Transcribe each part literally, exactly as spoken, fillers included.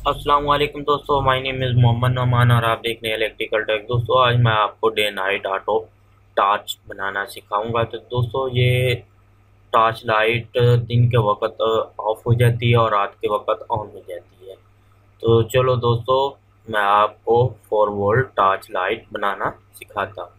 अस्सलाम वालेकुम दोस्तों, my name is Mohammad Naman और आप देख रहे हैं इलेक्ट्रिकल टेक। दोस्तों आज मैं आपको डे नाइट ऑटो टॉर्च बनाना सिखाऊंगा। तो दोस्तों ये टॉर्च लाइट दिन के वक्त ऑफ हो जाती है और रात के वक्त ऑन हो जाती है। तो चलो दोस्तों, मैं आपको फोर वोल्ट टॉर्च लाइट बनाना सिखाता हूँ।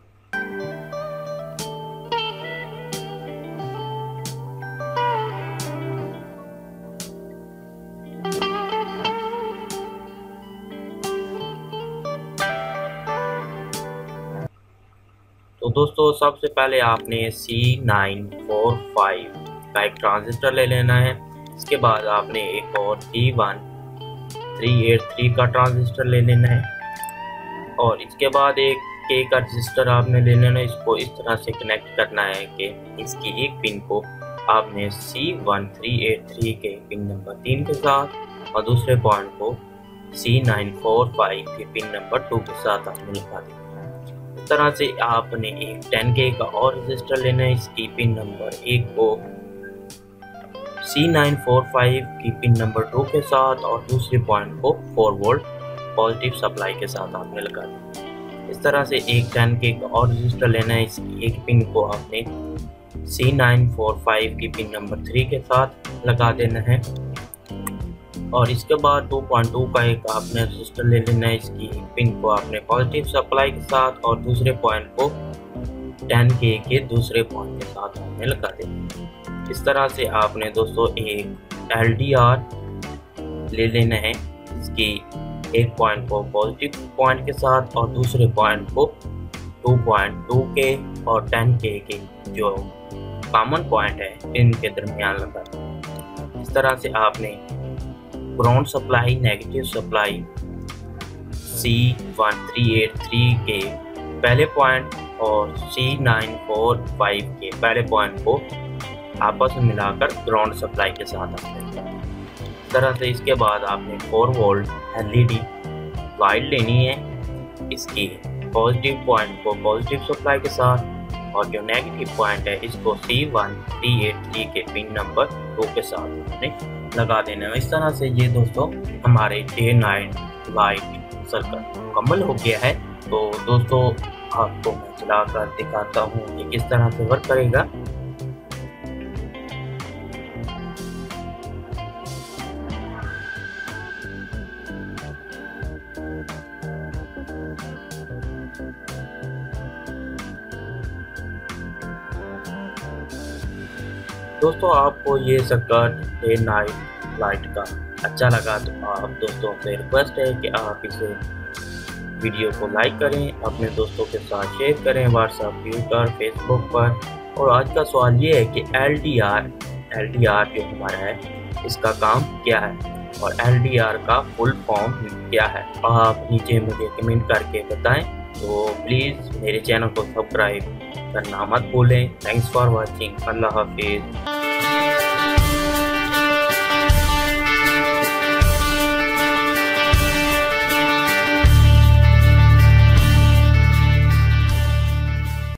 तो दोस्तों सबसे पहले आपने सी नाइन फोर फाइव का एक ट्रांजिस्टर ले लेना है। इसके बाद आपने एक और T one three eight three का ट्रांजिस्टर ले लेना है और इसके बाद एक के का रजिस्टर आपने ले लेना है। इसको इस तरह से कनेक्ट करना है कि इसकी एक पिन को आपने C one three eight three के पिन नंबर तीन के साथ और दूसरे पॉइंट को सी नाइन फोर फाइव के पिन नंबर टू के साथ आपने लगा देना है। इस तरह से आपने एक टेन के का और रजिस्टर लेना है। इसकी पिन नंबर एक को सी नाइन फोर फाइव की पिन नंबर टू के साथ और दूसरे पॉइंट को फोर वोल्ट पॉजिटिव सप्लाई के साथ आपने लगा देना। इस तरह से एक टेन के का और रजिस्टर लेना है। इसकी एक पिन को आपने सी नाइन फोर फाइव की पिन नंबर थ्री के साथ लगा देना है और इसके बाद टू पॉइंट टू का एक आपने रजिस्टर ले लेना है। इसकी एक पिन को आपने पॉजिटिव सप्लाई के साथ और दूसरे पॉइंट को टेन के के दूसरे पॉइंट के साथ आपने लगा देना। इस तरह से आपने दोस्तों एक एल डी आर ले लेना है। इसकी एक पॉइंट को पॉजिटिव पॉइंट के साथ और दूसरे पॉइंट को टू पॉइंट टू के और टेन के के जो कॉमन पॉइंट है इनके दरमियान लगा देना। इस तरह से आपने ground supply negative supply C one three eight three के पहले पॉइंट और सी नाइन फोर फाइव के पहले पॉइंट को आपस में मिलाकर ग्राउंड सप्लाई के साथ आपने इस तरह से। इसके बाद आपने four volt L E D light लेनी है। इसकी पॉजिटिव पॉइंट को पॉजिटिव सप्लाई के साथ और जो नेगेटिव पॉइंट है इसको C one three eight three के पिन नंबर टू के साथ आपने लगा देना है। इस तरह से ये दोस्तों हमारे डे नाइट लाइट सर्कल मुकम्मल हो गया है। तो दोस्तों आपको मैं चलाकर दिखाता हूँ कि किस तरह से वर्क करेगा। दोस्तों आपको ये सर्किट डे नाइट लाइट का अच्छा लगा तो आप दोस्तों से रिक्वेस्ट है कि आप इसे वीडियो को लाइक करें, अपने दोस्तों के साथ शेयर करें व्हाट्सएप, ट्विटर, फेसबुक पर। और आज का सवाल ये है कि L D R L D R जो हमारा है इसका काम क्या है और एल डी आर का फुल फॉर्म क्या है। आप नीचे मुझे कमेंट करके बताएं। तो प्लीज़ मेरे चैनल को सब्सक्राइब करना मत भूलें। Thanks for watching. अल्लाह हाफिज़।